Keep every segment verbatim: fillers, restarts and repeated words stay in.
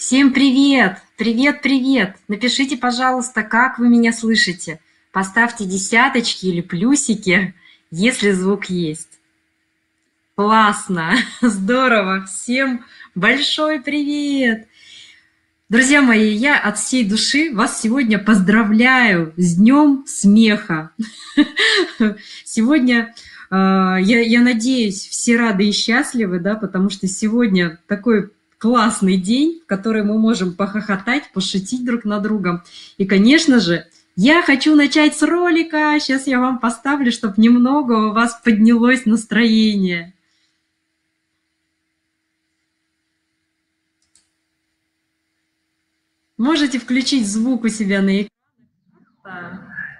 Всем привет! Привет, привет! Напишите, пожалуйста, как вы меня слышите. Поставьте десяточки или плюсики, если звук есть. Классно! Здорово! Всем большой привет! Друзья мои, я от всей души вас сегодня поздравляю с Днем смеха. Сегодня, э, я, я надеюсь, все рады и счастливы, да, потому что сегодня такой классный день, в который мы можем похохотать, пошутить друг над другом. И, конечно же, я хочу начать с ролика. Сейчас я вам поставлю, чтобы немного у вас поднялось настроение. Можете включить звук у себя на экране.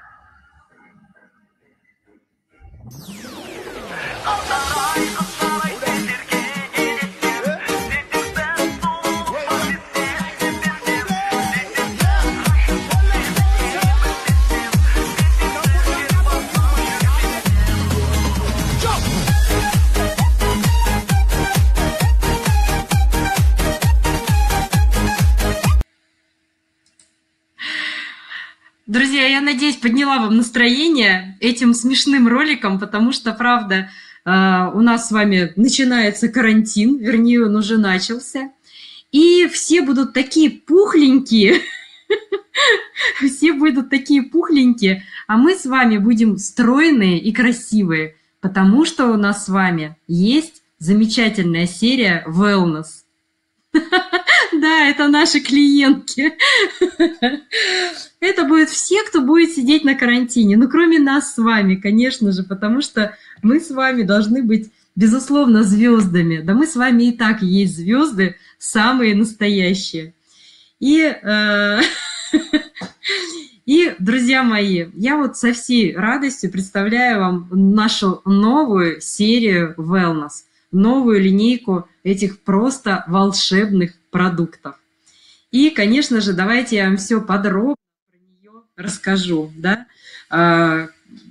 Друзья, я надеюсь, подняла вам настроение этим смешным роликом, потому что, правда, у нас с вами начинается карантин, вернее, он уже начался, и все будут такие пухленькие, все будут такие пухленькие, а мы с вами будем стройные и красивые, потому что у нас с вами есть замечательная серия Wellness. Да, это наши клиентки. Это будут все, кто будет сидеть на карантине. Ну, кроме нас с вами, конечно же, потому что мы с вами должны быть, безусловно, звездами. Да мы с вами и так есть звезды, самые настоящие. И, э, и, друзья мои, я вот со всей радостью представляю вам нашу новую серию Wellness, новую линейку этих просто волшебных продуктов. И, конечно же, давайте я вам все подробно про нее расскажу. Да? А,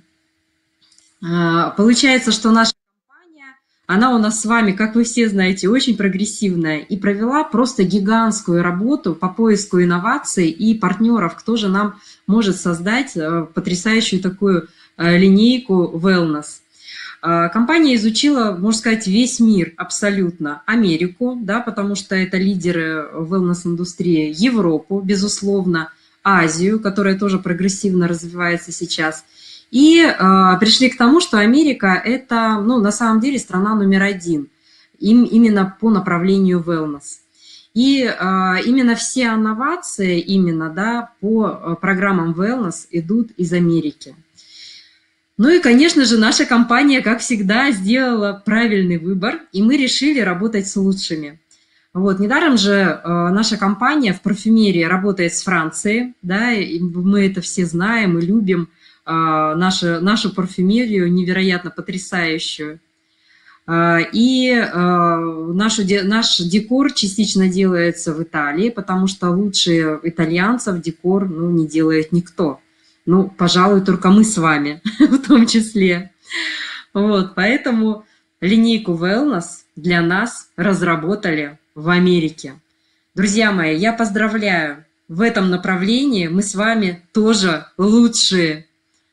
а, получается, что наша компания, она у нас с вами, как вы все знаете, очень прогрессивная и провела просто гигантскую работу по поиску инноваций и партнеров, кто же нам может создать потрясающую такую линейку Wellness. Компания изучила, можно сказать, весь мир абсолютно. Америку, да, потому что это лидеры wellness-индустрии, Европу, безусловно, Азию, которая тоже прогрессивно развивается сейчас. И э, пришли к тому, что Америка – это, ну, на самом деле, страна номер один им, именно по направлению wellness. И э, именно все инновации именно, да, по программам wellness идут из Америки. Ну и, конечно же, наша компания, как всегда, сделала правильный выбор, и мы решили работать с лучшими. Вот, недаром же э, наша компания в парфюмерии работает с Францией, да, и мы это все знаем и любим, э, нашу, нашу парфюмерию невероятно потрясающую. Э, и э, нашу, наш декор частично делается в Италии, потому что лучше итальянцев декор, ну, не делает никто. Ну, пожалуй, только мы с вами в том числе. Вот, поэтому линейку Wellness для нас разработали в Америке. Друзья мои, я поздравляю, в этом направлении мы с вами тоже лучшие.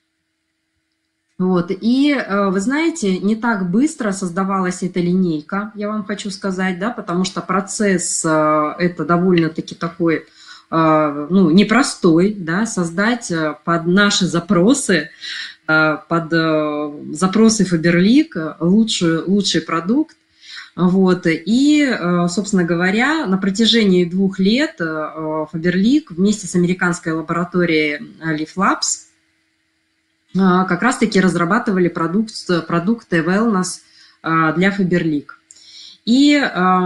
Вот, и вы знаете, не так быстро создавалась эта линейка, я вам хочу сказать, да, потому что процесс это довольно-таки такой... ну, непростой, да, создать под наши запросы, под запросы Faberlic лучший, лучший продукт. Вот. И, собственно говоря, на протяжении двух лет Faberlic вместе с американской лабораторией Leaf Labs как раз-таки разрабатывали продукт, продукты wellness для Faberlic. И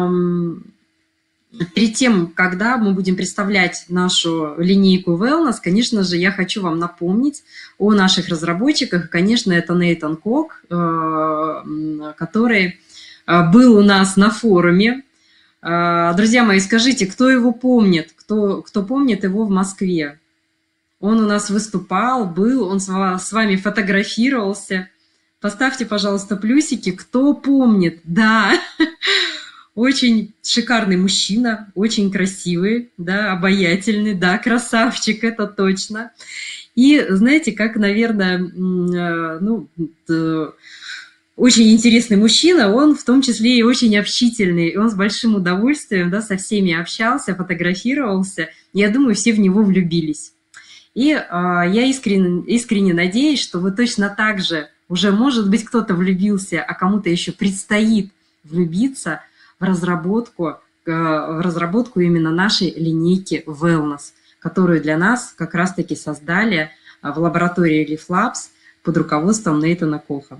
перед тем, когда мы будем представлять нашу линейку Wellness, конечно же, я хочу вам напомнить о наших разработчиках. Конечно, это Нейтан Кок, который был у нас на форуме. Друзья мои, скажите, кто его помнит? Кто, кто помнит его в Москве? Он у нас выступал, был, он с вами фотографировался. Поставьте, пожалуйста, плюсики, кто помнит. Да, очень шикарный мужчина, очень красивый, да, обаятельный, да, красавчик, это точно. И знаете, как, наверное, ну, очень интересный мужчина, он в том числе и очень общительный, и он с большим удовольствием, да, со всеми общался, фотографировался. Я думаю, все в него влюбились. И э, я искренне, искренне надеюсь, что вы точно так же, уже, может быть, кто-то влюбился, а кому-то еще предстоит влюбиться в разработку, э, в разработку именно нашей линейки Wellness, которую для нас как раз-таки создали в лаборатории Leaf Labs под руководством Нейтана Коха.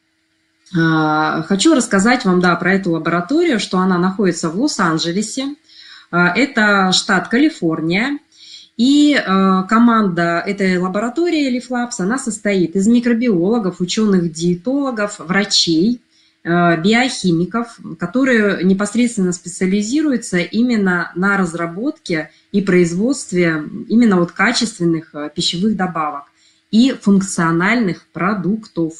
Хочу рассказать вам, да, про эту лабораторию, что она находится в Лос-Анджелесе. Это штат Калифорния. И команда этой лаборатории Leaf Labs, она состоит из микробиологов, ученых-диетологов, врачей, биохимиков, которые непосредственно специализируются именно на разработке и производстве именно вот качественных пищевых добавок и функциональных продуктов.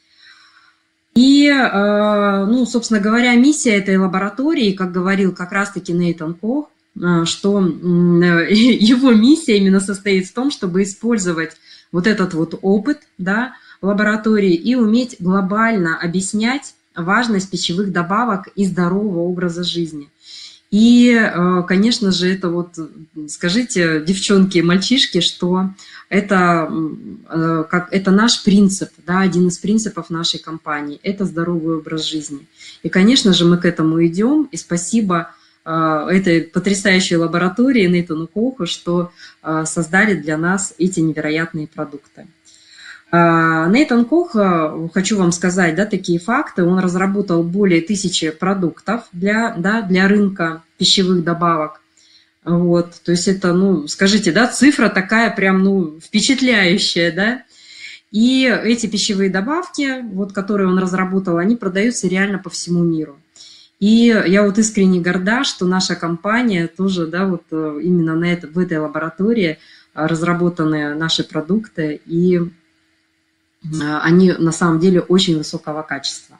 И, ну, собственно говоря, миссия этой лаборатории, как говорил как раз-таки Нейтан Кох, что его миссия именно состоит в том, чтобы использовать вот этот вот опыт, да, в лаборатории и уметь глобально объяснять важность пищевых добавок и здорового образа жизни. И, конечно же, это вот, скажите, девчонки и мальчишки, что это, как, это наш принцип, да, один из принципов нашей компании – это здоровый образ жизни. И, конечно же, мы к этому идем, и спасибо этой потрясающей лаборатории Нейтану Коху, что создали для нас эти невероятные продукты. Нейтан Кох, хочу вам сказать, да, такие факты, он разработал более тысячи продуктов для, да, для рынка пищевых добавок. Вот, то есть это, ну, скажите, да, цифра такая прям, ну, впечатляющая, да. И эти пищевые добавки, вот, которые он разработал, они продаются реально по всему миру. И я вот искренне горда, что наша компания тоже, да, вот именно на это, в этой лаборатории разработаны наши продукты, и они на самом деле очень высокого качества.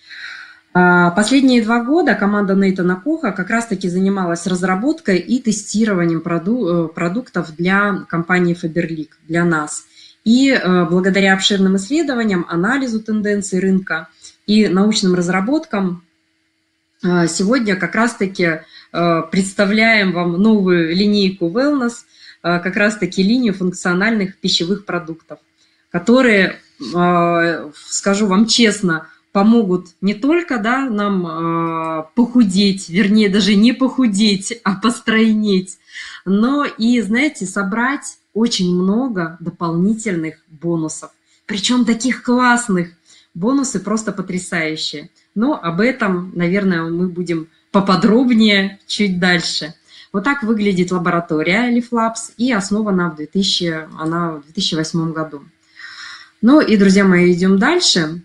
Последние два года команда Нейтана Коха как раз-таки занималась разработкой и тестированием проду продуктов для компании Faberlic, для нас. И благодаря обширным исследованиям, анализу тенденций рынка и научным разработкам сегодня как раз-таки представляем вам новую линейку Wellness, как раз-таки линию функциональных пищевых продуктов, которые, скажу вам честно, помогут не только, да, нам похудеть, вернее, даже не похудеть, а постройнеть, но и, знаете, собрать очень много дополнительных бонусов. Причем таких классных. Бонусы просто потрясающие. Но об этом, наверное, мы будем поподробнее чуть дальше. Вот так выглядит лаборатория Leaf Labs, и основана в две тысячи, она в две тысячи восьмом году. Ну и, друзья мои, идем дальше.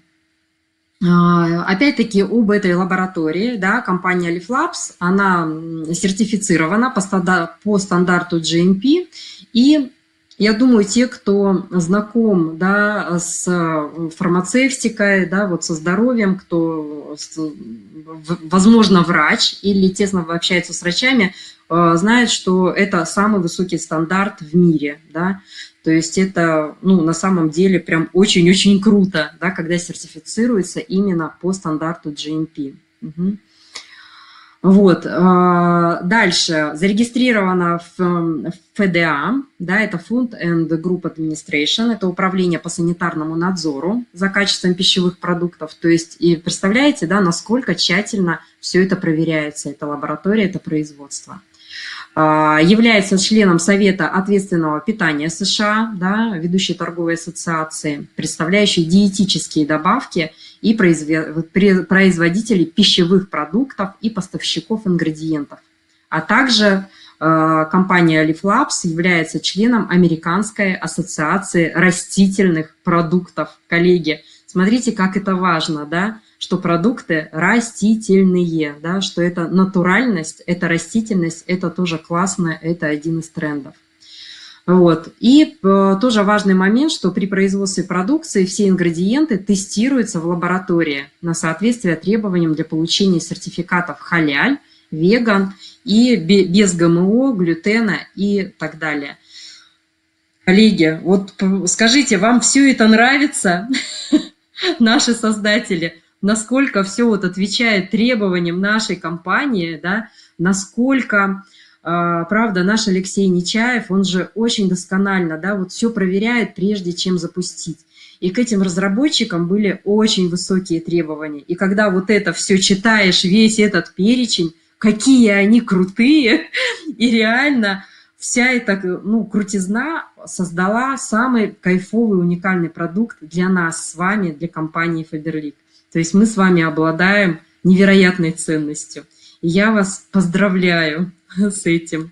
Опять-таки об этой лаборатории, да, компания Leaf Labs, она сертифицирована по, стандар, по стандарту джи эм пи, и я думаю, те, кто знаком, да, с фармацевтикой, да, вот со здоровьем, кто, возможно, врач или тесно общается с врачами, знают, что это самый высокий стандарт в мире, да. То есть это, ну, на самом деле прям очень-очень круто, да, когда сертифицируется именно по стандарту джи эм пи. Угу. Вот. Дальше. Зарегистрировано в эф ди а, да, это Food and Group Administration, это управление по санитарному надзору за качеством пищевых продуктов. То есть, и представляете, да, насколько тщательно все это проверяется, это лаборатория, это производство. Является членом Совета ответственного питания США, да, ведущей торговой ассоциации, представляющей диетические добавки и производителей пищевых продуктов и поставщиков ингредиентов. А также компания Leaf Labs является членом Американской ассоциации растительных продуктов. Коллеги, смотрите, как это важно, да? Что продукты растительные, да, что это натуральность, это растительность, это тоже классно, это один из трендов. Вот. И э, тоже важный момент, что при производстве продукции все ингредиенты тестируются в лаборатории на соответствие требованиям для получения сертификатов халяль, веган и без ГМО, глютена и так далее. Коллеги, вот скажите, вам все это нравится? Наши создатели, насколько все вот отвечает требованиям нашей компании, да, насколько... Правда, наш Алексей Нечаев, он же очень досконально, да, вот все проверяет, прежде чем запустить. И к этим разработчикам были очень высокие требования. И когда вот это все читаешь, весь этот перечень, какие они крутые, и реально вся эта, ну, крутизна создала самый кайфовый, уникальный продукт для нас с вами, для компании Faberlic. То есть мы с вами обладаем невероятной ценностью. И я вас поздравляю с этим.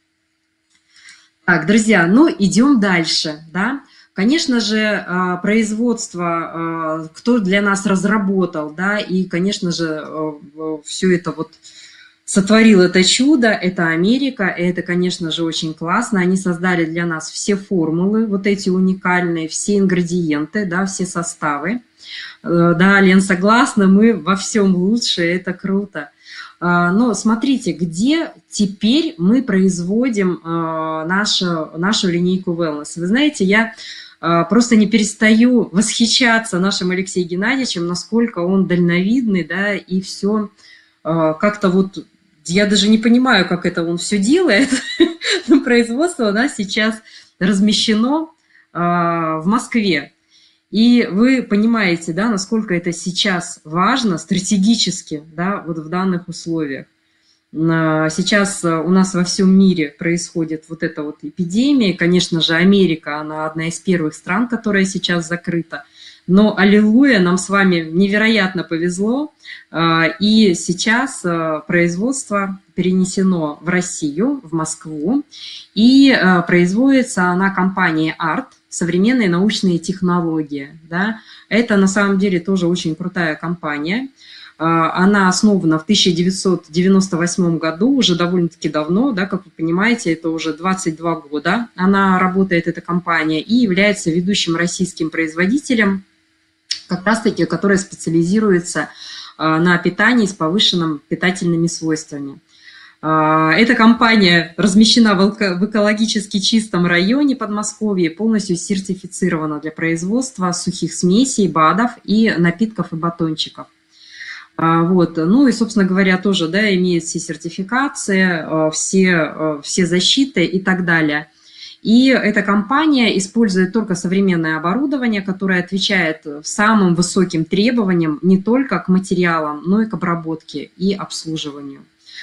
Так, друзья, ну идем дальше, да. Конечно же, производство, кто для нас разработал, да, и, конечно же, все это вот сотворил это чудо, это Америка, и это, конечно же, очень классно. Они создали для нас все формулы, вот эти уникальные, все ингредиенты, да, все составы. Да, Лен, согласна, мы во всем лучше, это круто. Но смотрите, где теперь мы производим нашу, нашу линейку Wellness. Вы знаете, я просто не перестаю восхищаться нашим Алексеем Геннадьевичем, насколько он дальновидный, да, и все как-то вот, я даже не понимаю, как это он все делает. Но производство у нас сейчас размещено в Москве. И вы понимаете, да, насколько это сейчас важно стратегически, да, вот в данных условиях. Сейчас у нас во всем мире происходит вот эта вот эпидемия. Конечно же, Америка, она одна из первых стран, которая сейчас закрыта. Но, аллилуйя, нам с вами невероятно повезло. И сейчас производство перенесено в Россию, в Москву. И производится она компанией арт, современные научные технологии. Да? Это на самом деле тоже очень крутая компания. Она основана в тысяча девятьсот девяносто восьмом году, уже довольно-таки давно, да, как вы понимаете, это уже двадцать два года. Она работает, эта компания, и является ведущим российским производителем, как раз-таки, который специализируется на питании с повышенными питательными свойствами. Эта компания размещена в экологически чистом районе Подмосковья, полностью сертифицирована для производства сухих смесей, БАДов и напитков и батончиков. Вот. Ну и, собственно говоря, тоже, да, имеет все сертификации, все, все защиты и так далее. И эта компания использует только современное оборудование, которое отвечает самым высоким требованиям не только к материалам, но и к обработке и обслуживанию.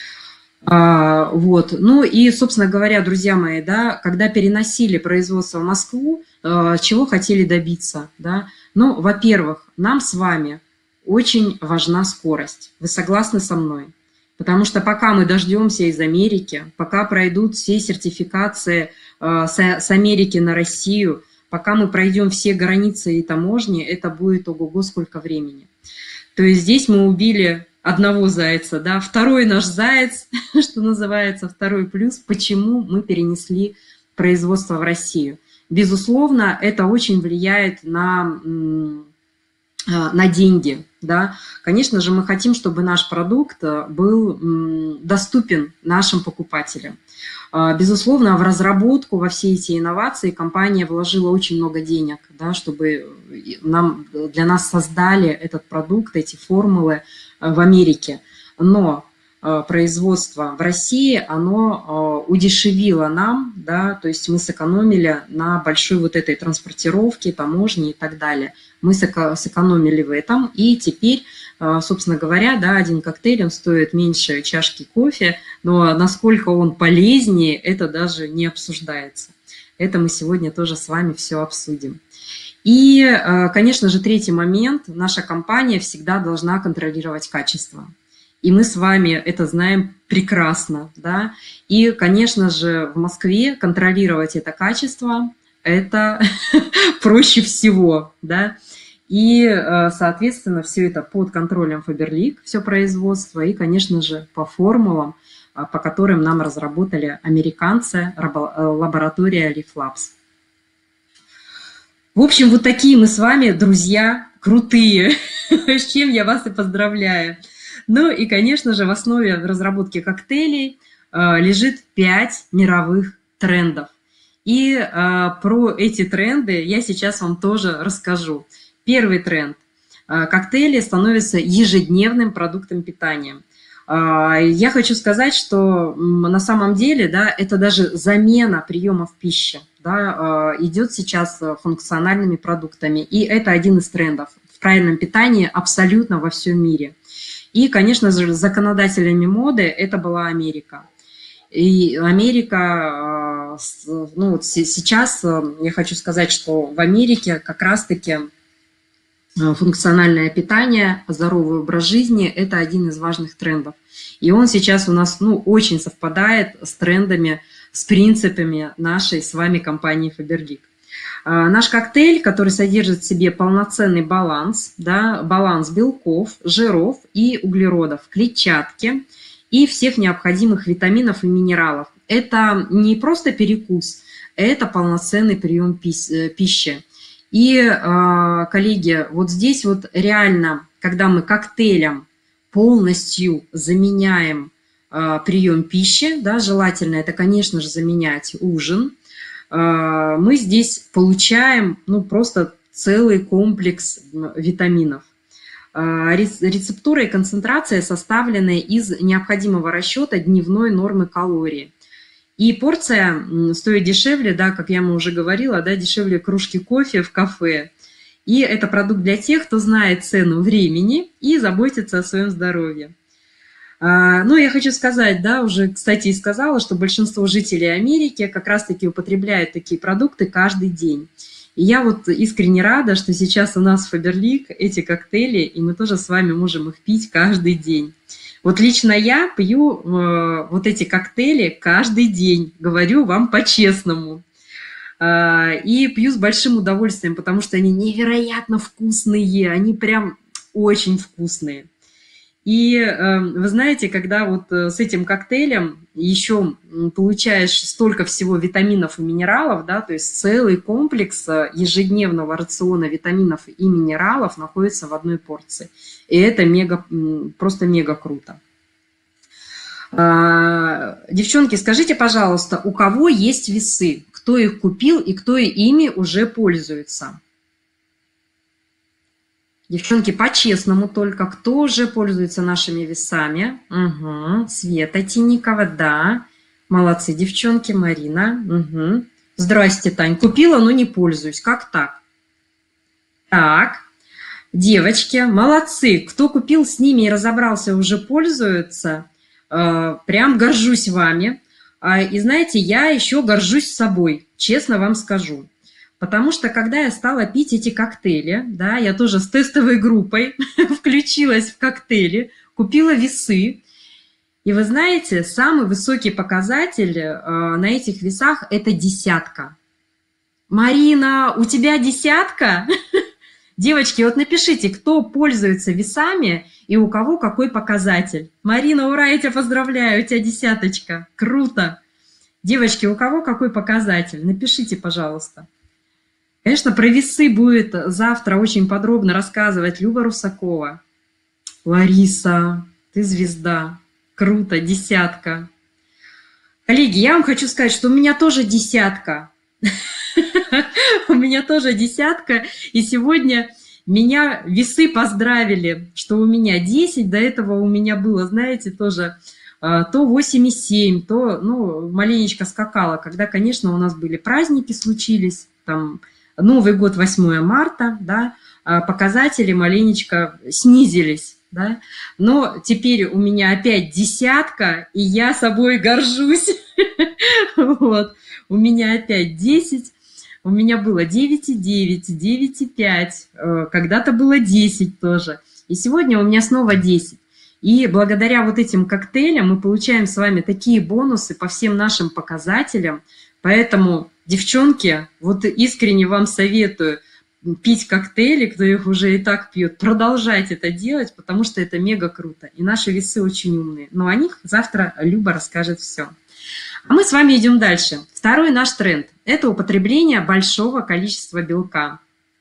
Вот. Ну и, собственно говоря, друзья мои, да, когда переносили производство в Москву, чего хотели добиться? Да? Ну, во-первых, нам с вами очень важна скорость. Вы согласны со мной? Потому что пока мы дождемся из Америки, пока пройдут все сертификации с Америки на Россию, пока мы пройдем все границы и таможни, это будет ого-го сколько времени. То есть здесь мы убили одного зайца, да, второй наш заяц, что называется, второй плюс, почему мы перенесли производство в Россию. Безусловно, это очень влияет на, на деньги, да. Конечно же, мы хотим, чтобы наш продукт был доступен нашим покупателям. Безусловно, в разработку, во все эти инновации компания вложила очень много денег, да, чтобы нам, для нас создали этот продукт, эти формулы в Америке. Но производство в России, оно удешевило нам, да, то есть мы сэкономили на большой вот этой транспортировке, таможне и так далее. Мы сэкономили в этом, и теперь, собственно говоря, да, один коктейль, он стоит меньше чашки кофе, но насколько он полезнее, это даже не обсуждается. Это мы сегодня тоже с вами все обсудим. И, конечно же, третий момент. Наша компания всегда должна контролировать качество. И мы с вами это знаем прекрасно, да. И, конечно же, в Москве контролировать это качество – это проще всего, да. И, соответственно, все это под контролем Faberlic, все производство, и, конечно же, по формулам, по которым нам разработали американцы, лаборатория Leaf Labs. В общем, вот такие мы с вами, друзья, крутые, с чем я вас и поздравляю. Ну и, конечно же, в основе разработки коктейлей лежит пять мировых трендов. И про эти тренды я сейчас вам тоже расскажу. Первый тренд. Коктейли становятся ежедневным продуктом питания. Я хочу сказать, что на самом деле, да, это даже замена приемов пищи, да, идет сейчас функциональными продуктами. И это один из трендов в правильном питании абсолютно во всем мире. И, конечно же, законодателями моды это была Америка. И Америка, ну вот сейчас я хочу сказать, что в Америке как раз-таки функциональное питание, здоровый образ жизни – это один из важных трендов. И он сейчас у нас ну, очень совпадает с трендами, с принципами нашей с вами компании Faberlic. Наш коктейль, который содержит в себе полноценный баланс, да, баланс белков, жиров и углеродов, клетчатки и всех необходимых витаминов и минералов. Это не просто перекус, это полноценный прием пищи. И, коллеги, вот здесь вот реально, когда мы коктейлем полностью заменяем прием пищи, да, желательно это, конечно же, заменять ужин, мы здесь получаем ну, просто целый комплекс витаминов. Рецептура и концентрация составлены из необходимого расчета дневной нормы калорий. И порция стоит дешевле, да, как я вам уже говорила, да, дешевле кружки кофе в кафе. И это продукт для тех, кто знает цену времени и заботится о своем здоровье. Ну, я хочу сказать, да, уже, кстати, и сказала, что большинство жителей Америки как раз-таки употребляют такие продукты каждый день. И я вот искренне рада, что сейчас у нас в Faberlic эти коктейли, и мы тоже с вами можем их пить каждый день. Вот лично я пью э, вот эти коктейли каждый день, говорю вам по-честному. Э, и пью с большим удовольствием, потому что они невероятно вкусные, они прям очень вкусные. И э, вы знаете, когда вот с этим коктейлем еще получаешь столько всего витаминов и минералов, да, то есть целый комплекс ежедневного рациона витаминов и минералов находится в одной порции. И это мега, просто мега круто. А, девчонки, скажите, пожалуйста, у кого есть весы? Кто их купил и кто ими уже пользуется? Девчонки, по-честному только, кто уже пользуется нашими весами? Угу. Света Тинникова, да. Молодцы, девчонки, Марина. Угу. Здрасте, Тань. Купила, но не пользуюсь. Как так? Так. Девочки, молодцы. Кто купил с ними и разобрался, уже пользуются. Прям горжусь вами. И знаете, я еще горжусь собой, честно вам скажу. Потому что, когда я стала пить эти коктейли, да, я тоже с тестовой группой включилась в коктейли, купила весы. И вы знаете, самый высокий показатель э, на этих весах – это десятка. Марина, у тебя десятка? Девочки, вот напишите, кто пользуется весами и у кого какой показатель. Марина, ура, я тебя поздравляю, у тебя десяточка. Круто. Девочки, у кого какой показатель? Напишите, пожалуйста. Конечно, про весы будет завтра очень подробно рассказывать Люба Русакова. Лариса, ты звезда. Круто, десятка. Коллеги, я вам хочу сказать, что у меня тоже десятка. У меня тоже десятка. И сегодня меня весы поздравили, что у меня десять. До этого у меня было, знаете, тоже то восемь и семь, то ну, маленечко скакала. Когда, конечно, у нас были праздники, случились, там... Новый год, восьмое марта, да, показатели маленечко снизились, да, но теперь у меня опять десятка, и я собой горжусь, вот, у меня опять десять, у меня было девять и девять, девять и пять, когда-то было десять тоже, и сегодня у меня снова десять. И благодаря вот этим коктейлям мы получаем с вами такие бонусы по всем нашим показателям, поэтому... Девчонки, вот искренне вам советую, пить коктейли, кто их уже и так пьет, продолжать это делать, потому что это мега круто. И наши весы очень умные. Но о них завтра Люба расскажет все. А мы с вами идем дальше. Второй наш тренд – это употребление большого количества белка.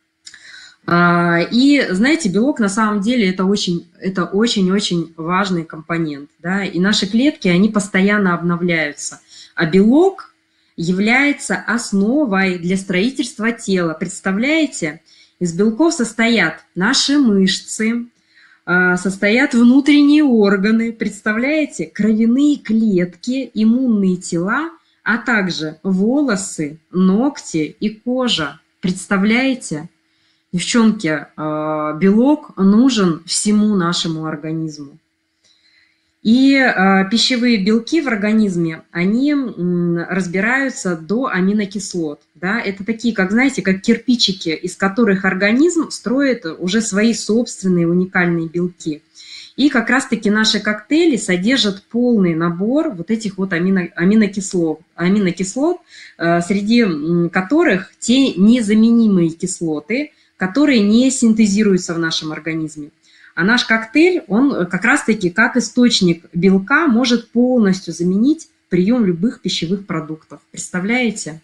И, знаете, белок на самом деле это очень, это очень-очень важный компонент. Да? И наши клетки, они постоянно обновляются. А белок является основой для строительства тела. Представляете? Из белков состоят наши мышцы, состоят внутренние органы, представляете? Кровяные клетки, иммунные тела, а также волосы, ногти и кожа. Представляете? Девчонки, белок нужен всему нашему организму. И пищевые белки в организме, они разбираются до аминокислот. Да? Это такие, как, знаете, как кирпичики, из которых организм строит уже свои собственные уникальные белки. И как раз-таки наши коктейли содержат полный набор вот этих вот амино, аминокислот, аминокислот, среди которых те незаменимые кислоты, которые не синтезируются в нашем организме. А наш коктейль, он как раз-таки как источник белка может полностью заменить прием любых пищевых продуктов. Представляете?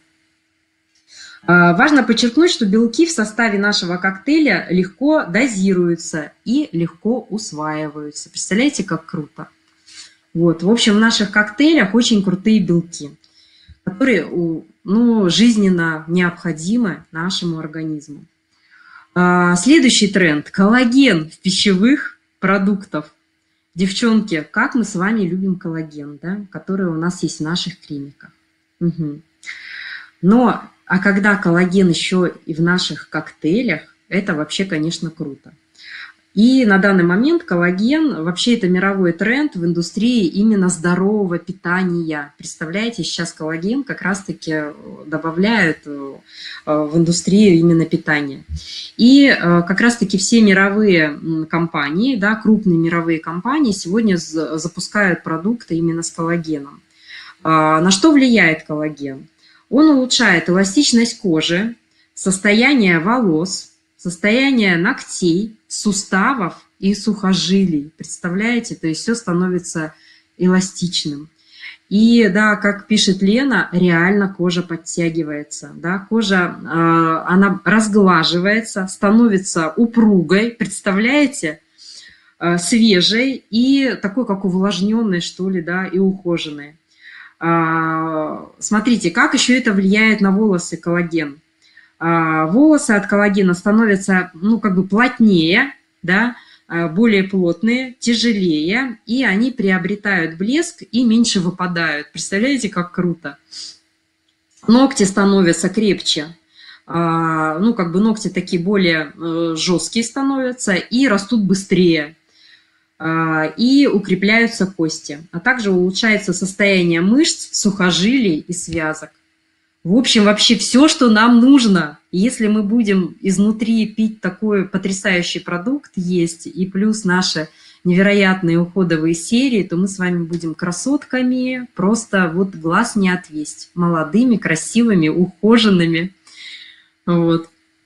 Важно подчеркнуть, что белки в составе нашего коктейля легко дозируются и легко усваиваются. Представляете, как круто? Вот. В общем, в наших коктейлях очень крутые белки, которые, ну, жизненно необходимы нашему организму. Следующий тренд – коллаген в пищевых продуктах. Девчонки, как мы с вами любим коллаген, да, который у нас есть в наших кремиках. Угу. Но, а когда коллаген еще и в наших коктейлях, это вообще, конечно, круто. И на данный момент коллаген, вообще это мировой тренд в индустрии именно здорового питания. Представляете, сейчас коллаген как раз-таки добавляют в индустрию именно питания. И как раз-таки все мировые компании, да, крупные мировые компании сегодня запускают продукты именно с коллагеном. На что влияет коллаген? Он улучшает эластичность кожи, состояние волос, состояние ногтей, суставов и сухожилий. Представляете? То есть все становится эластичным. И да, как пишет Лена, реально кожа подтягивается. Да? Кожа, э, она разглаживается, становится упругой, представляете? Э, свежей и такой, как увлажненной, что ли, да, и ухоженной. Э, смотрите, как еще это влияет на волосы коллаген. Волосы от коллагена становятся, ну, как бы плотнее, да, более плотные, тяжелее, и они приобретают блеск и меньше выпадают. Представляете, как круто? Ногти становятся крепче, ну, как бы ногти такие более жесткие становятся и растут быстрее, и укрепляются кости, а также улучшается состояние мышц, сухожилий и связок. В общем, вообще все, что нам нужно. Если мы будем изнутри пить такой потрясающий продукт, есть, и плюс наши невероятные уходовые серии, то мы с вами будем красотками, просто вот глаз не отвесть. Молодыми, красивыми, ухоженными. Вот.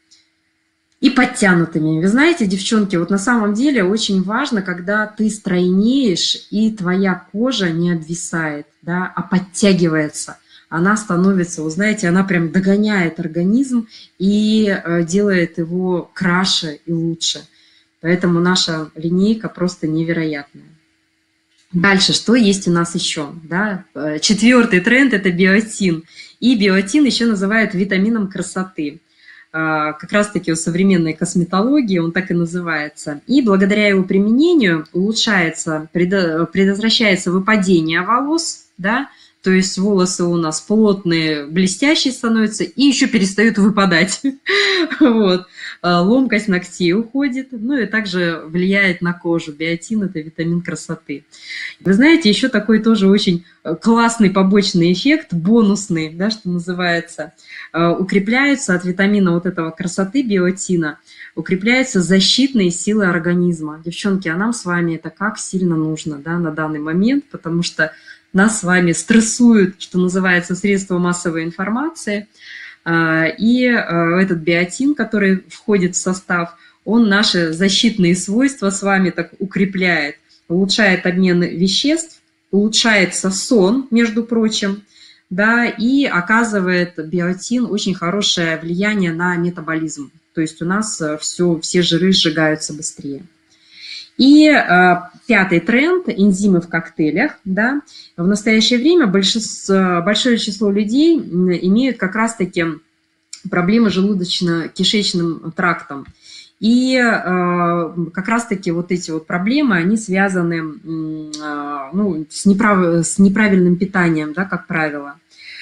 И подтянутыми. Вы знаете, девчонки, вот на самом деле очень важно, когда ты стройнеешь, и твоя кожа не обвисает, да, а подтягивается. Она становится, вы знаете, она прям догоняет организм и делает его краше и лучше. Поэтому наша линейка просто невероятная. Дальше, что есть у нас еще? Да? Четвертый тренд – это биотин. И биотин еще называют витамином красоты. Как раз-таки у современной косметологии он так и называется. И благодаря его применению улучшается, предотвращается выпадение волос, да, то есть волосы у нас плотные, блестящие становятся и еще перестают выпадать. Вот. Ломкость ногтей уходит, ну и также влияет на кожу. Биотин – это витамин красоты. Вы знаете, еще такой тоже очень классный побочный эффект, бонусный, да, что называется. Укрепляются от витамина вот этого красоты, биотина, укрепляются защитные силы организма. Девчонки, а нам с вами это как сильно нужно, да, на данный момент, потому что нас с вами стрессуют, что называется, средства массовой информации. И этот биотин, который входит в состав, он наши защитные свойства с вами так укрепляет, улучшает обмен веществ, улучшается сон, между прочим, да, и оказывает биотин очень хорошее влияние на метаболизм. То есть у нас все, все жиры сжигаются быстрее. И э, пятый тренд – энзимы в коктейлях. Да. В настоящее время большинство, большое число людей имеют как раз-таки проблемы с желудочно-кишечным трактом. И э, как раз-таки вот эти вот проблемы, они связаны э, ну, с, неправ... с неправильным питанием, да, как правило.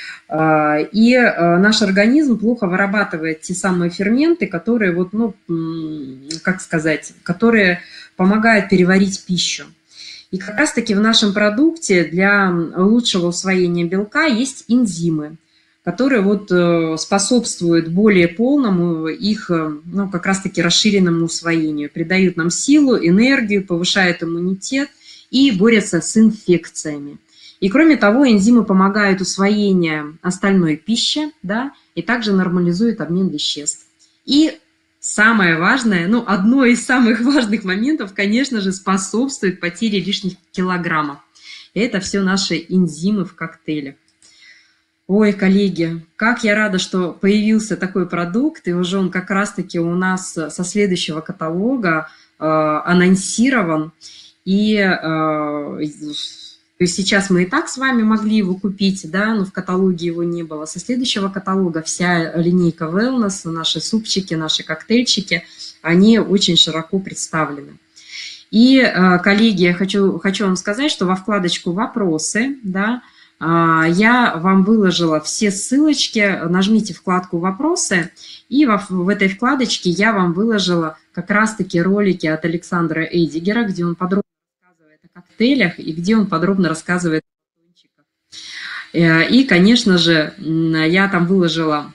Э, и э, наш организм плохо вырабатывает те самые ферменты, которые, вот, ну, как сказать, которые помогают переварить пищу. И как раз-таки в нашем продукте для лучшего усвоения белка есть энзимы, которые вот способствуют более полному их, ну, как раз-таки расширенному усвоению, придают нам силу, энергию, повышают иммунитет и борются с инфекциями. И кроме того, энзимы помогают усвоению остальной пищи, да, и также нормализуют обмен веществ. И самое важное, ну, одно из самых важных моментов, конечно же, способствует потере лишних килограммов. И это все наши энзимы в коктейлях. Ой, коллеги, как я рада, что появился такой продукт, и уже он как раз-таки у нас со следующего каталога э, анонсирован. И э, то есть сейчас мы и так с вами могли его купить, да, но в каталоге его не было. Со следующего каталога вся линейка Wellness, наши супчики, наши коктейльчики, они очень широко представлены. И, э, коллеги, я хочу, хочу вам сказать, что во вкладочку «Вопросы», да, я вам выложила все ссылочки, нажмите вкладку «Вопросы», и в этой вкладочке я вам выложила как раз-таки ролики от Александра Эдигера, где он подробно рассказывает о коктейлях и где он подробно рассказывает о батончиках. И, конечно же, я там выложила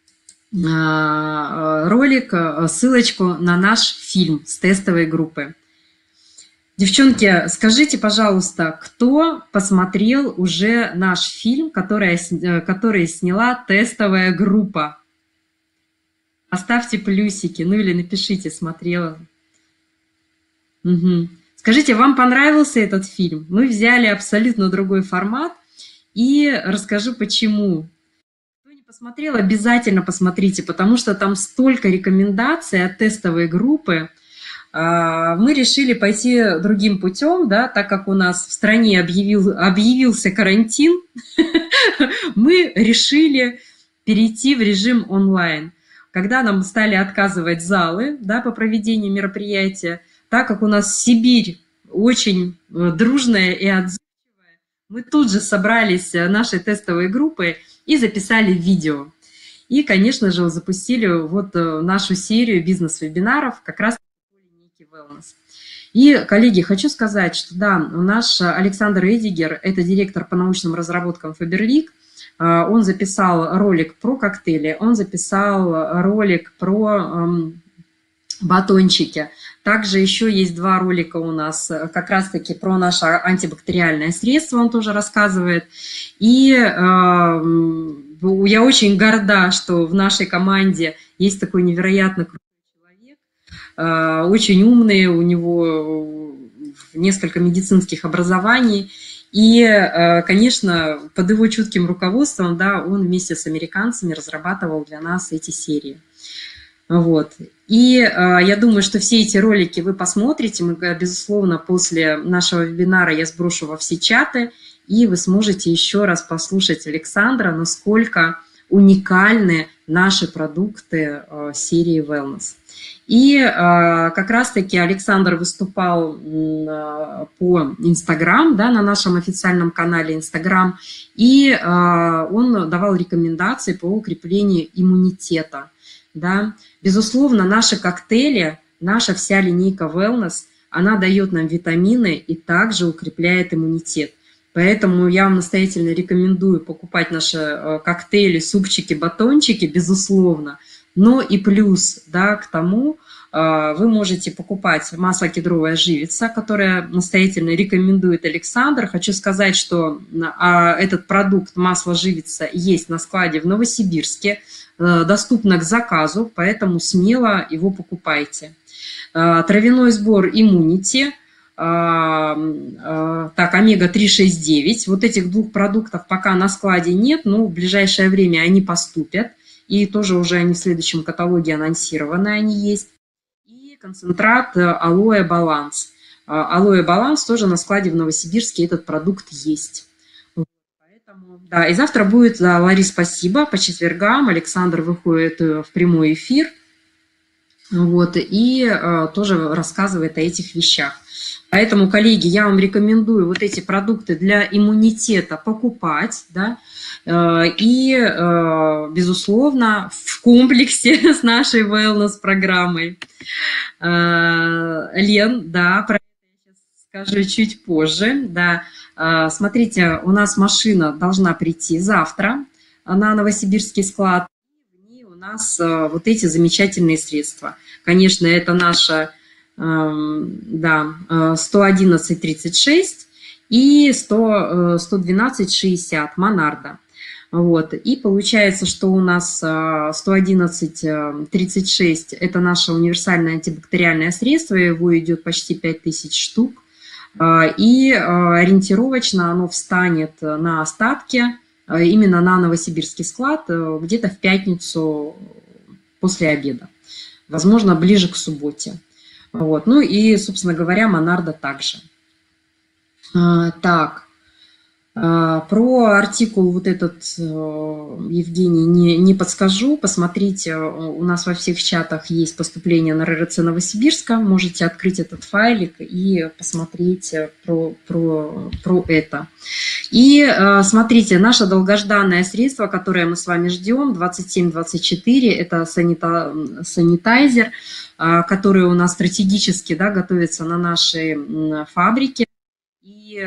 ролик, ссылочку на наш фильм с тестовой группы. Девчонки, скажите, пожалуйста, кто посмотрел уже наш фильм, который, который сняла тестовая группа? Поставьте плюсики, ну или напишите, смотрела. Угу. Скажите, вам понравился этот фильм? Мы взяли абсолютно другой формат, и расскажу, почему. Кто не посмотрел, обязательно посмотрите, потому что там столько рекомендаций от тестовой группы. Мы решили пойти другим путем, да, так как у нас в стране объявил, объявился карантин, мы решили перейти в режим онлайн. Когда нам стали отказывать залы, да, по проведению мероприятия, так как у нас Сибирь очень дружная и отзывчивая, мы тут же собрались нашей тестовой группой и записали видео. И, конечно же, запустили вот нашу серию бизнес-вебинаров как раз Wellness. И, коллеги, хочу сказать, что да, наш Александр Эдигер, это директор по научным разработкам Faberlic, он записал ролик про коктейли, он записал ролик про эм, батончики. Также еще есть два ролика у нас как раз-таки про наше антибактериальное средство, он тоже рассказывает. И э, я очень горда, что в нашей команде есть такой невероятно крутой очень умный, у него несколько медицинских образований. И, конечно, под его чутким руководством, да, он вместе с американцами разрабатывал для нас эти серии. Вот. И я думаю, что все эти ролики вы посмотрите. Мы, безусловно, после нашего вебинара я сброшу во все чаты, и вы сможете еще раз послушать Александра, насколько уникальны наши продукты серии Wellness. И э, как раз-таки Александр выступал э, по Инстаграм, да, на нашем официальном канале Инстаграм, и э, он давал рекомендации по укреплению иммунитета. Да. Безусловно, наши коктейли, наша вся линейка Wellness, она дает нам витамины и также укрепляет иммунитет. Поэтому я вам настоятельно рекомендую покупать наши коктейли, супчики, батончики, безусловно. Но и плюс, да, к тому, вы можете покупать масло кедровое живица, которое настоятельно рекомендует Александр. Хочу сказать, что этот продукт масло живица есть на складе в Новосибирске, доступно к заказу, поэтому смело его покупайте. Травяной сбор Immunity, так, омега три шесть девять. Вот этих двух продуктов пока на складе нет, но в ближайшее время они поступят. И тоже уже они в следующем каталоге анонсированы, они есть. И концентрат алоэ баланс. Алоэ баланс тоже на складе в Новосибирске этот продукт есть. Поэтому, да, и завтра будет, да, Ларис, спасибо, по четвергам Александр выходит в прямой эфир. Вот, и э, тоже рассказывает о этих вещах. Поэтому, коллеги, я вам рекомендую вот эти продукты для иммунитета покупать, да, э, и, э, безусловно, в комплексе с нашей wellness-программой. Э, Лен, да, про это я сейчас скажу чуть позже, да. Э, смотрите, у нас машина должна прийти завтра на новосибирский склад. У нас вот эти замечательные средства. Конечно, это наша, да, сто одиннадцать тридцать шесть и сто двенадцать шестьдесят Монарда. Вот. И получается, что у нас сто одиннадцать тридцать шесть – это наше универсальное антибактериальное средство, его идет почти пять тысяч штук. И ориентировочно оно встанет на остатки, именно на новосибирский склад, где-то в пятницу после обеда. Возможно, ближе к субботе. Вот. Ну и, собственно говоря, Монарда также. Так, про артикул вот этот, Евгений, не, не подскажу. Посмотрите, у нас во всех чатах есть поступление на РРЦ Новосибирска. Можете открыть этот файлик и посмотреть про, про, про это. И смотрите, наше долгожданное средство, которое мы с вами ждем, двадцать семь двадцать четыре, это санита, санитайзер, который у нас стратегически, да, готовится на нашей фабрике. И,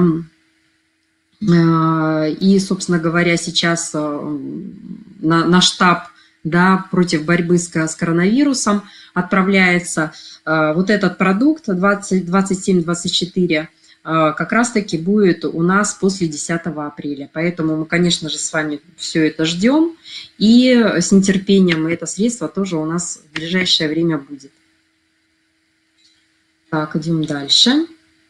и собственно говоря, сейчас на, на штаб, да, против борьбы с, с коронавирусом отправляется вот этот продукт двадцать семь двадцать четыре. Как раз-таки будет у нас после десятого апреля. Поэтому мы, конечно же, с вами все это ждем. И с нетерпением это средство тоже у нас в ближайшее время будет. Так, идем дальше.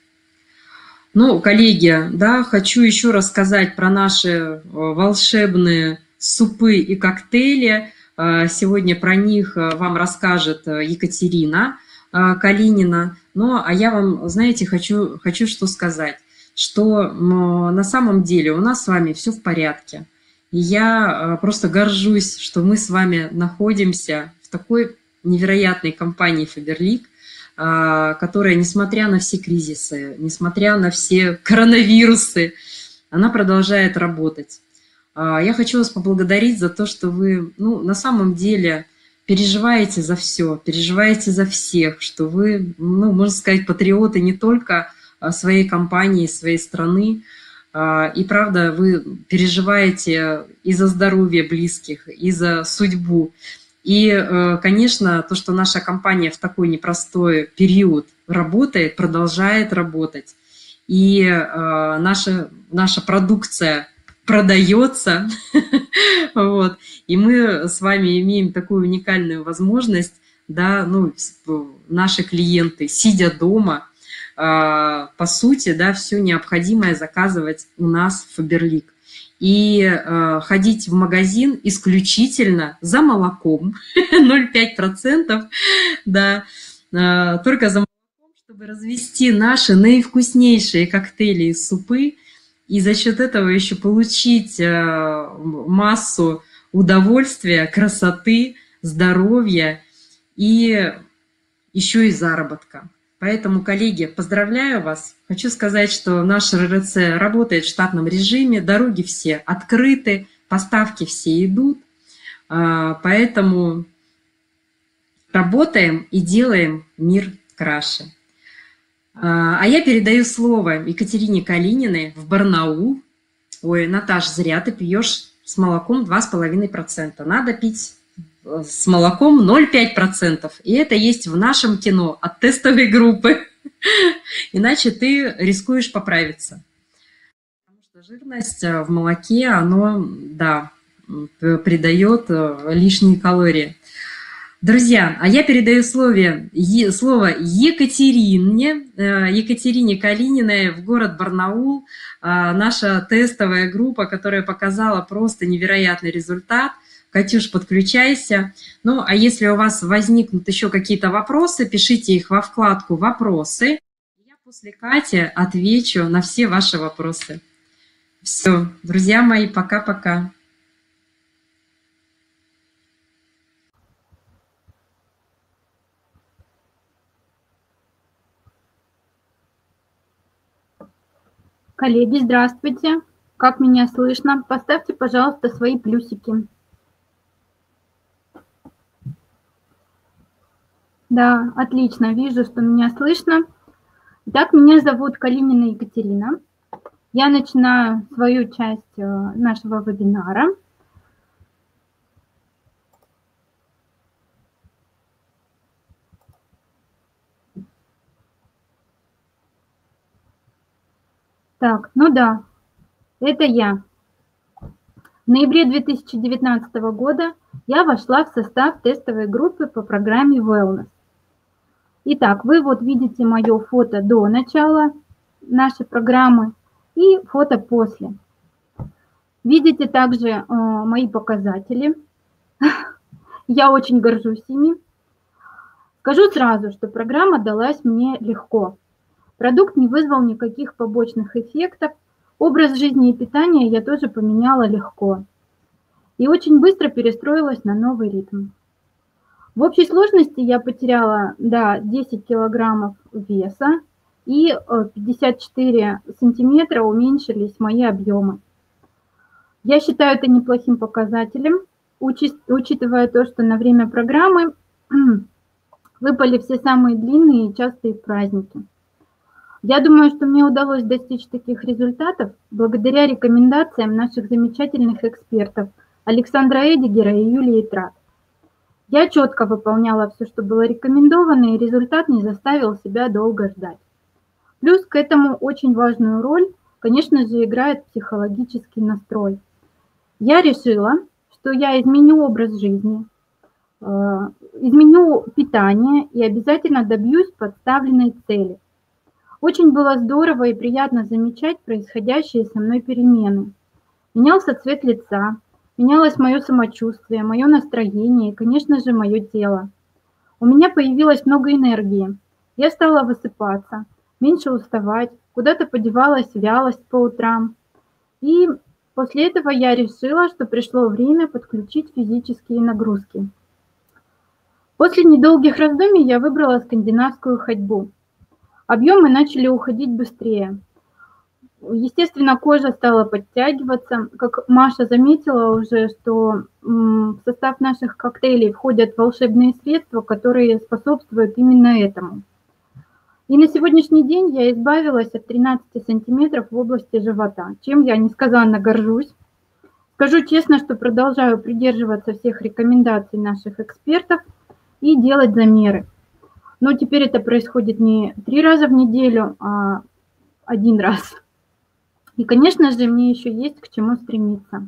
Ну, коллеги, да, хочу еще рассказать про наши волшебные супы и коктейли. Сегодня про них вам расскажет Екатерина Калинина. Ну, а я вам, знаете, хочу, хочу что сказать, что на самом деле у нас с вами все в порядке. И я просто горжусь, что мы с вами находимся в такой невероятной компании Faberlic, которая, несмотря на все кризисы, несмотря на все коронавирусы, она продолжает работать. Я хочу вас поблагодарить за то, что вы, ну, на самом деле переживаете за все, переживаете за всех, что вы, ну, можно сказать, патриоты не только своей компании, своей страны, и правда, вы переживаете и за здоровье близких, и за судьбу. И, конечно, то, что наша компания в такой непростой период работает, продолжает работать, и наша, наша продукция продается, вот, и мы с вами имеем такую уникальную возможность, да, ну, наши клиенты, сидя дома, по сути, да, все необходимое заказывать у нас в Faberlic. И э, ходить в магазин исключительно за молоком, ноль целых пять десятых процента, да, э, только за молоком, чтобы развести наши наивкуснейшие коктейли и супы, и за счет этого еще получить э, массу удовольствия, красоты, здоровья и еще и заработка. Поэтому, коллеги, поздравляю вас. Хочу сказать, что наш РРЦ работает в штатном режиме, дороги все открыты, поставки все идут. Поэтому работаем и делаем мир краше. А я передаю слово Екатерине Калининой в Барнаул. Ой, Наташ, зря ты пьешь с молоком два с половиной процента. Надо пить с молоком ноль целых пять десятых процента. И это есть в нашем кино от тестовой группы. Иначе ты рискуешь поправиться. Потому что жирность в молоке, оно, да, придает лишние калории. Друзья, а я передаю слове, е, слово Екатерине, Екатерине Калининой в город Барнаул. Наша тестовая группа, которая показала просто невероятный результат. Катюш, подключайся. Ну, а если у вас возникнут еще какие-то вопросы, пишите их во вкладку «Вопросы». Я после Кати отвечу на все ваши вопросы. Все, друзья мои, пока-пока. Коллеги, здравствуйте. Как меня слышно? Поставьте, пожалуйста, свои плюсики. Да, отлично, вижу, что меня слышно. Итак, меня зовут Калинина Екатерина. Я начинаю свою часть нашего вебинара. Так, ну да, это я. В ноябре две тысячи девятнадцатого года я вошла в состав тестовой группы по программе Wellness. Итак, вы вот видите мое фото до начала нашей программы и фото после. Видите также э, мои показатели. Я очень горжусь ими. Скажу сразу, что программа далась мне легко. Продукт не вызвал никаких побочных эффектов. Образ жизни и питания я тоже поменяла легко. И очень быстро перестроилась на новый ритм. В общей сложности я потеряла, да, десять килограммов веса и пятьдесят четыре сантиметра уменьшились мои объемы. Я считаю это неплохим показателем, учитывая то, что на время программы выпали все самые длинные и частые праздники. Я думаю, что мне удалось достичь таких результатов благодаря рекомендациям наших замечательных экспертов Александра Эдигера и Юлии Трат. Я четко выполняла все, что было рекомендовано, и результат не заставил себя долго ждать. Плюс к этому очень важную роль, конечно же, играет психологический настрой. Я решила, что я изменю образ жизни, изменю питание и обязательно добьюсь поставленной цели. Очень было здорово и приятно замечать происходящие со мной перемены. Менялся цвет лица, менялось мое самочувствие, мое настроение и, конечно же, мое тело. У меня появилось много энергии. Я стала высыпаться, меньше уставать, куда-то подевалась вялость по утрам. И после этого я решила, что пришло время подключить физические нагрузки. После недолгих раздумий я выбрала скандинавскую ходьбу. Объемы начали уходить быстрее. Естественно, кожа стала подтягиваться. Как Маша заметила уже, что в состав наших коктейлей входят волшебные средства, которые способствуют именно этому. И на сегодняшний день я избавилась от тринадцати сантиметров в области живота, чем я несказанно горжусь. Скажу честно, что продолжаю придерживаться всех рекомендаций наших экспертов и делать замеры. Но теперь это происходит не три раза в неделю, а один раз. И, конечно же, мне еще есть к чему стремиться.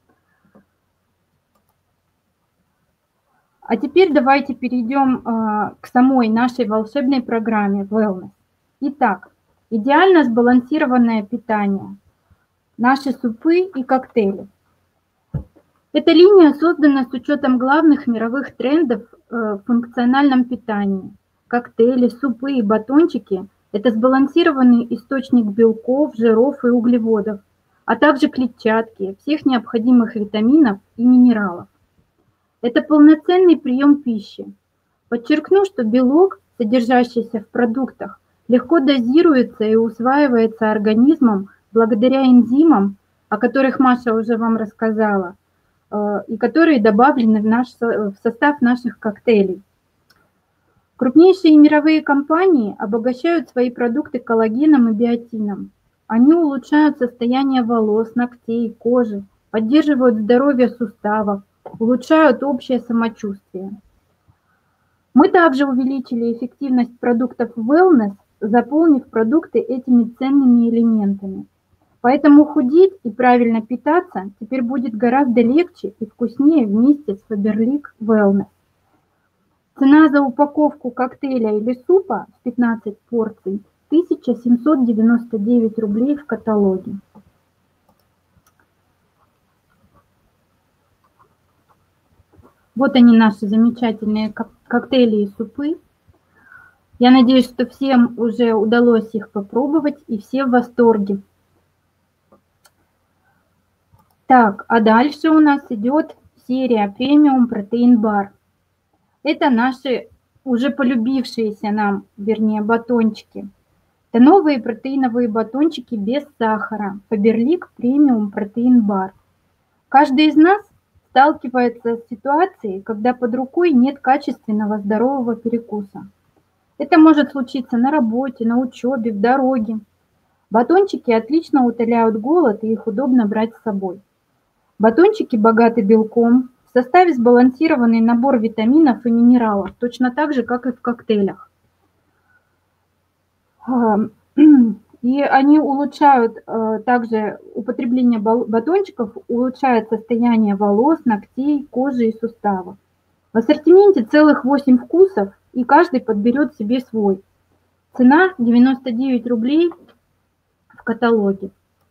А теперь давайте перейдем к самой нашей волшебной программе Wellness. Итак, идеально сбалансированное питание, наши супы и коктейли. Эта линия создана с учетом главных мировых трендов в функциональном питании. Коктейли, супы и батончики – это сбалансированный источник белков, жиров и углеводов, а также клетчатки, всех необходимых витаминов и минералов. Это полноценный прием пищи. Подчеркну, что белок, содержащийся в продуктах, легко дозируется и усваивается организмом благодаря энзимам, о которых Маша уже вам рассказала, и которые добавлены в, наш, в состав наших коктейлей. Крупнейшие мировые компании обогащают свои продукты коллагеном и биотином. Они улучшают состояние волос, ногтей, кожи, поддерживают здоровье суставов, улучшают общее самочувствие. Мы также увеличили эффективность продуктов wellness, заполнив продукты этими ценными элементами. Поэтому худеть и правильно питаться теперь будет гораздо легче и вкуснее вместе с Faberlic Wellness. Цена за упаковку коктейля или супа в пятнадцать порций тысяча семьсот девяносто девять рублей в каталоге. Вот они, наши замечательные коктейли и супы. Я надеюсь, что всем уже удалось их попробовать и все в восторге. Так, а дальше у нас идет серия премиум протеин бар. Это наши уже полюбившиеся нам, вернее, батончики. Это новые протеиновые батончики без сахара. Faberlic премиум протеин бар. Каждый из нас сталкивается с ситуацией, когда под рукой нет качественного здорового перекуса. Это может случиться на работе, на учебе, в дороге. Батончики отлично утоляют голод, и их удобно брать с собой. Батончики богаты белком, в составе сбалансированный набор витаминов и минералов, точно так же, как и в коктейлях. И они улучшают, также употребление батончиков улучшает состояние волос, ногтей, кожи и суставов. В ассортименте целых восемь вкусов, и каждый подберет себе свой. Цена девяносто девять рублей в каталоге.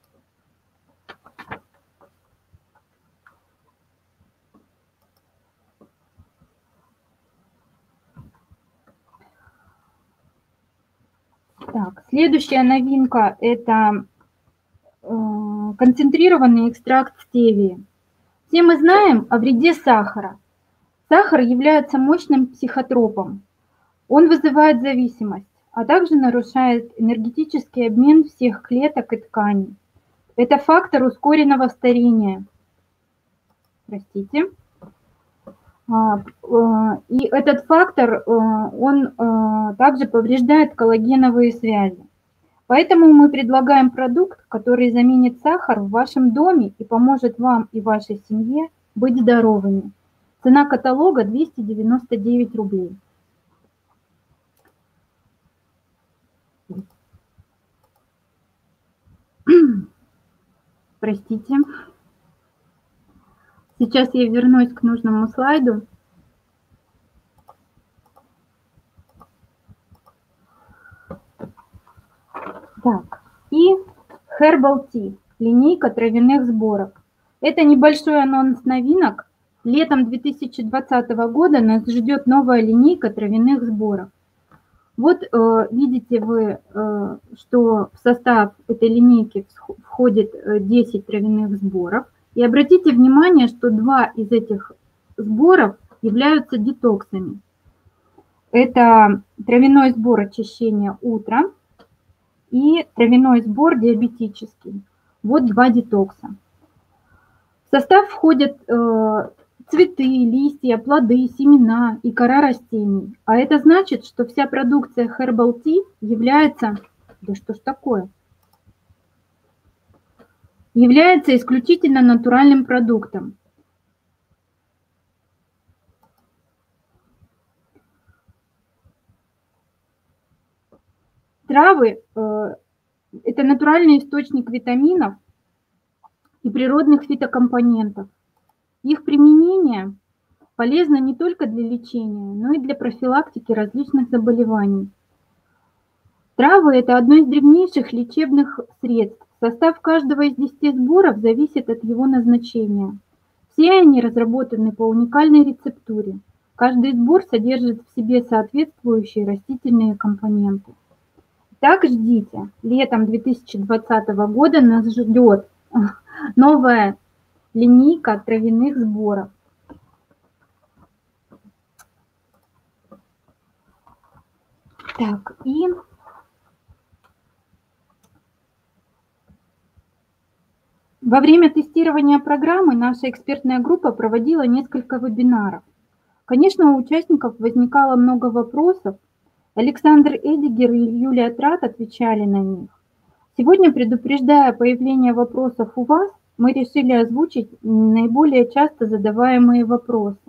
Так, следующая новинка – это э, концентрированный экстракт стевии. Все мы знаем о вреде сахара. Сахар является мощным психотропом. Он вызывает зависимость, а также нарушает энергетический обмен всех клеток и тканей. Это фактор ускоренного старения. Простите. И этот фактор, он также повреждает коллагеновые связи. Поэтому мы предлагаем продукт, который заменит сахар в вашем доме и поможет вам и вашей семье быть здоровыми. Цена каталога двести девяносто девять рублей. Простите. Сейчас я вернусь к нужному слайду. Так, и Herbal Tea, линейка травяных сборов. Это небольшой анонс новинок. Летом две тысячи двадцатого года нас ждет новая линейка травяных сборов. Вот э, видите вы, э, что в состав этой линейки входит десять травяных сборов. И обратите внимание, что два из этих сборов являются детоксами. Это травяной сбор очищения утра и травяной сбор диабетический. Вот два детокса. В состав входят э, цветы, листья, плоды, семена и кора растений. А это значит, что вся продукция Herbal Tea является... Да что ж такое? Является исключительно натуральным продуктом. Травы э, – это натуральный источник витаминов и природных фитокомпонентов. Их применение полезно не только для лечения, но и для профилактики различных заболеваний. Травы – это одно из древнейших лечебных средств. Состав каждого из десяти сборов зависит от его назначения. Все они разработаны по уникальной рецептуре. Каждый сбор содержит в себе соответствующие растительные компоненты. Так ждите, летом две тысячи двадцатого года нас ждет новая линейка травяных сборов. Так, и... Во время тестирования программы наша экспертная группа проводила несколько вебинаров. Конечно, у участников возникало много вопросов. Александр Эдигер и Юлия Трат отвечали на них. Сегодня, предупреждая появление вопросов у вас, мы решили озвучить наиболее часто задаваемые вопросы.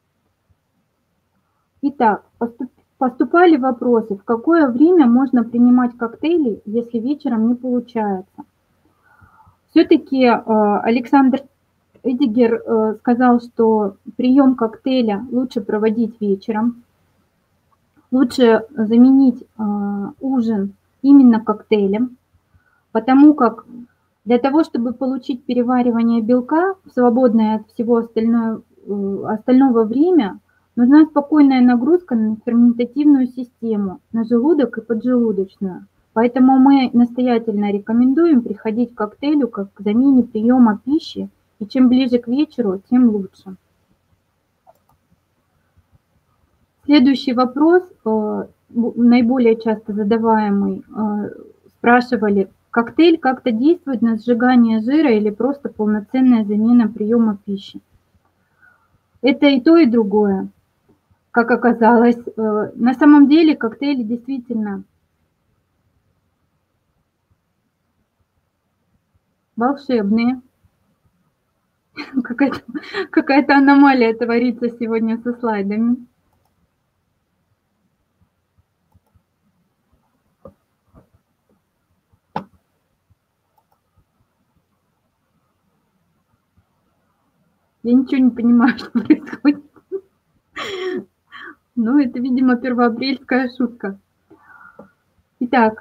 Итак, поступ, поступали вопросы, в какое время можно принимать коктейли, если вечером не получается. Все-таки э, Александр Эдигер э, сказал, что прием коктейля лучше проводить вечером, лучше заменить э, ужин именно коктейлем, потому как для того, чтобы получить переваривание белка в свободное от всего остального, э, остального время, нужна спокойная нагрузка на ферментативную систему, на желудок и поджелудочную. Поэтому мы настоятельно рекомендуем приходить к коктейлю как к замене приема пищи, и чем ближе к вечеру, тем лучше. Следующий вопрос, наиболее часто задаваемый, спрашивали, коктейль как-то действует на сжигание жира или просто полноценная замена приема пищи? Это и то, и другое, как оказалось. На самом деле коктейли действительно волшебные. Какая-то какая-то аномалия творится сегодня со слайдами. Я ничего не понимаю, что происходит. Ну, это, видимо, первоапрельская шутка. Итак,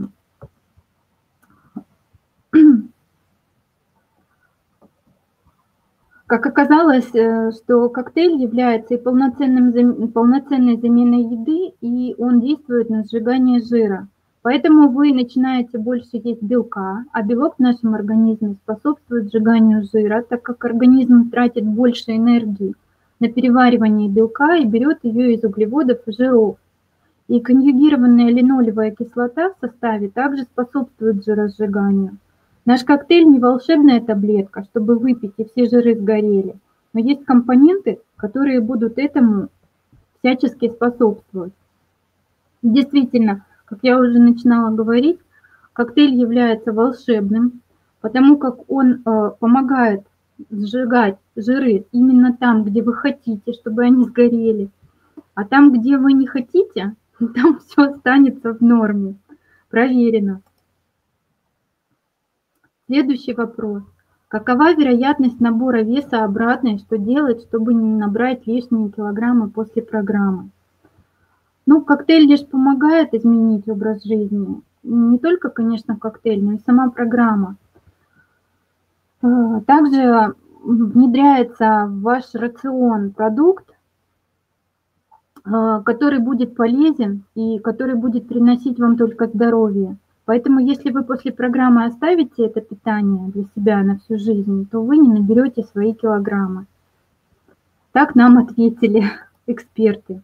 как оказалось, что коктейль является и полноценным, полноценной заменой еды, и он действует на сжигание жира. Поэтому вы начинаете больше есть белка, а белок в нашем организме способствует сжиганию жира, так как организм тратит больше энергии на переваривание белка и берет ее из углеводов и жиров. И конъюгированная линолевая кислота в составе также способствует жиросжиганию. Наш коктейль не волшебная таблетка, чтобы выпить и все жиры сгорели, но есть компоненты, которые будут этому всячески способствовать. И действительно, как я уже начинала говорить, коктейль является волшебным, потому как он э, помогает сжигать жиры именно там, где вы хотите, чтобы они сгорели, а там, где вы не хотите, там все останется в норме. Проверено. Следующий вопрос. Какова вероятность набора веса обратно и что делать, чтобы не набрать лишние килограммы после программы? Ну, коктейль лишь помогает изменить образ жизни. Не только, конечно, коктейль, но и сама программа. Также внедряется в ваш рацион продукт, который будет полезен и который будет приносить вам только здоровье. Поэтому если вы после программы оставите это питание для себя на всю жизнь, то вы не наберете свои килограммы. Так нам ответили эксперты.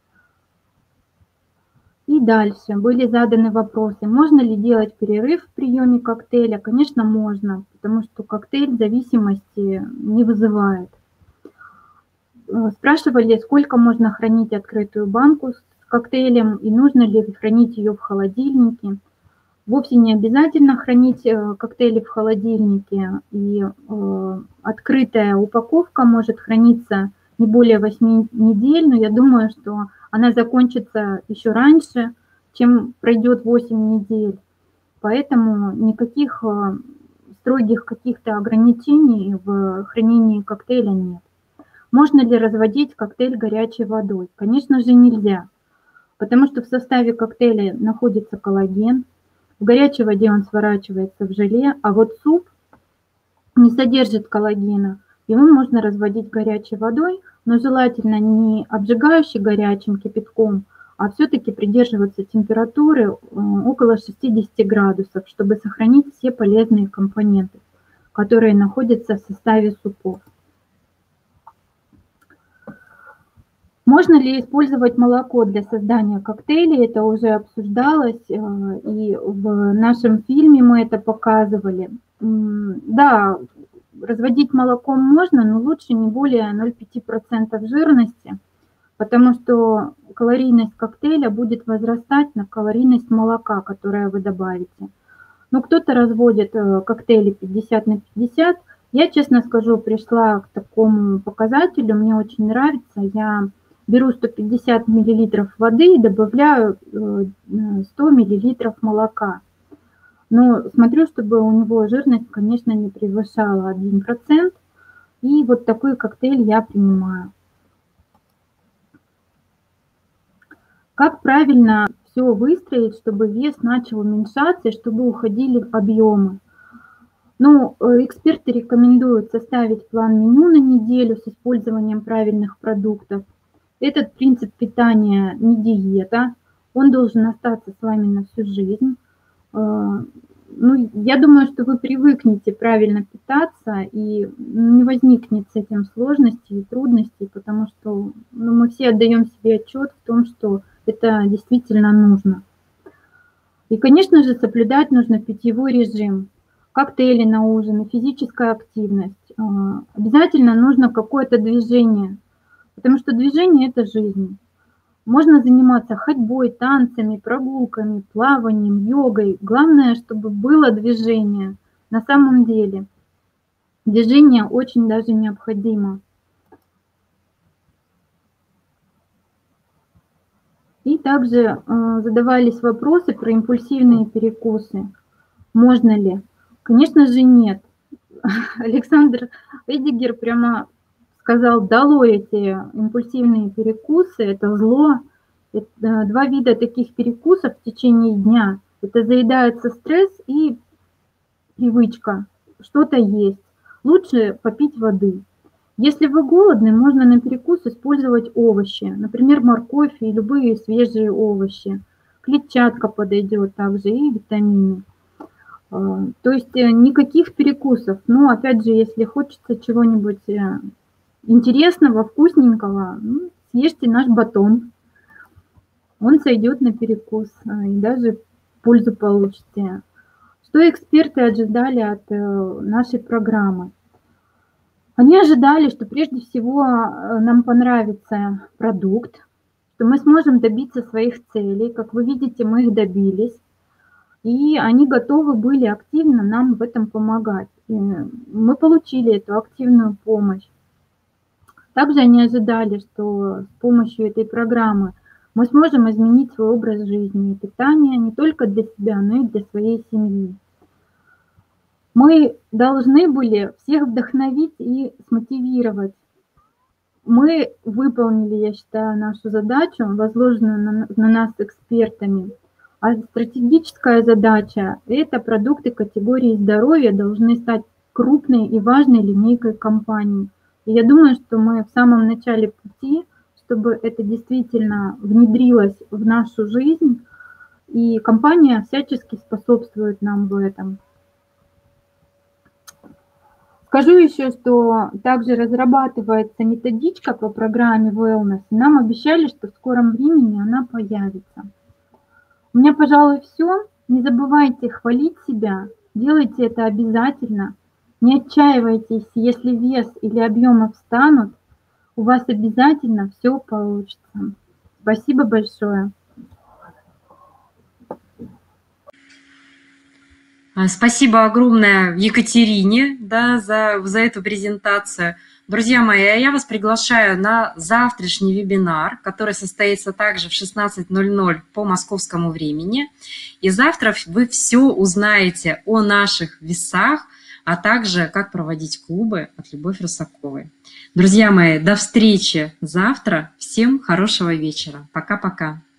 И дальше были заданы вопросы. Можно ли делать перерыв в приеме коктейля? Конечно, можно, потому что коктейль зависимости не вызывает. Спрашивали, сколько можно хранить открытую банку с коктейлем и нужно ли хранить ее в холодильнике. Вовсе не обязательно хранить коктейли в холодильнике, и э, открытая упаковка может храниться не более восьми недель, но я думаю, что она закончится еще раньше, чем пройдет восемь недель. Поэтому никаких э, строгих каких-то ограничений в хранении коктейля нет. Можно ли разводить коктейль горячей водой? Конечно же нельзя, потому что в составе коктейля находится коллаген. В горячей воде он сворачивается в желе, а вот суп не содержит коллагена. Его можно разводить горячей водой, но желательно не обжигающей горячим кипятком, а все-таки придерживаться температуры около шестидесяти градусов, чтобы сохранить все полезные компоненты, которые находятся в составе супов. Можно ли использовать молоко для создания коктейлей? Это уже обсуждалось, и в нашем фильме мы это показывали. Да, разводить молоком можно, но лучше не более ноль целых пять десятых процента жирности, потому что калорийность коктейля будет возрастать на калорийность молока, которое вы добавите. Ну, кто-то разводит э, коктейли пятьдесят на пятьдесят. Я, честно скажу, пришла к такому показателю, мне очень нравится. Я беру сто пятьдесят миллилитров воды и добавляю э, сто миллилитров молока. Но смотрю, чтобы у него жирность, конечно, не превышала один процент. И вот такой коктейль я принимаю. Как правильно все выстроить, чтобы вес начал уменьшаться и чтобы уходили объемы? Ну, эксперты рекомендуют составить план меню на неделю с использованием правильных продуктов. Этот принцип питания не диета, он должен остаться с вами на всю жизнь. Ну, я думаю, что вы привыкнете правильно питаться, и не возникнет с этим сложностей и трудностей, потому что ну, мы все отдаем себе отчет в том, что это действительно нужно. И, конечно же, соблюдать нужно питьевой режим, коктейли на ужин, физическая активность. Обязательно нужно какое-то движение, потому что движение – это жизнь. Можно заниматься ходьбой, танцами, прогулками, плаванием, йогой. Главное, чтобы было движение. На самом деле движение очень даже необходимо. И также э, задавались вопросы про импульсивные перекусы. Можно ли? Конечно же нет. Александр Эдигер прямо сказал: долой эти импульсивные перекусы, это зло. Это два вида таких перекусов в течение дня. Это заедается стресс и привычка что-то есть. Лучше попить воды. Если вы голодны, можно на перекус использовать овощи, например, морковь и любые свежие овощи. Клетчатка подойдет также и витамины. То есть никаких перекусов. Но опять же, если хочется чего-нибудь интересного, вкусненького, ну, съешьте наш батон. Он сойдет на перекус и даже пользу получите. Что эксперты ожидали от нашей программы? Они ожидали, что прежде всего нам понравится продукт, что мы сможем добиться своих целей. Как вы видите, мы их добились. И они готовы были активно нам в этом помогать. И мы получили эту активную помощь. Также они ожидали, что с помощью этой программы мы сможем изменить свой образ жизни и питания не только для себя, но и для своей семьи. Мы должны были всех вдохновить и смотивировать. Мы выполнили, я считаю, нашу задачу, возложенную на, на нас экспертами. А стратегическая задача – это продукты категории здоровья должны стать крупной и важной линейкой компаний. И я думаю, что мы в самом начале пути, чтобы это действительно внедрилось в нашу жизнь, и компания всячески способствует нам в этом. Скажу еще, что также разрабатывается методичка по программе Wellness. Нам обещали, что в скором времени она появится. У меня, пожалуй, все. Не забывайте хвалить себя, делайте это обязательно. Не отчаивайтесь, если вес или объемы встанут, у вас обязательно все получится. Спасибо большое. Спасибо огромное Екатерине, да, за, за эту презентацию. Друзья мои, я вас приглашаю на завтрашний вебинар, который состоится также в шестнадцать ноль ноль по московскому времени. И завтра вы все узнаете о наших весах, а также как проводить клубы от Любовь Русаковой. Друзья мои, до встречи завтра. Всем хорошего вечера. Пока-пока.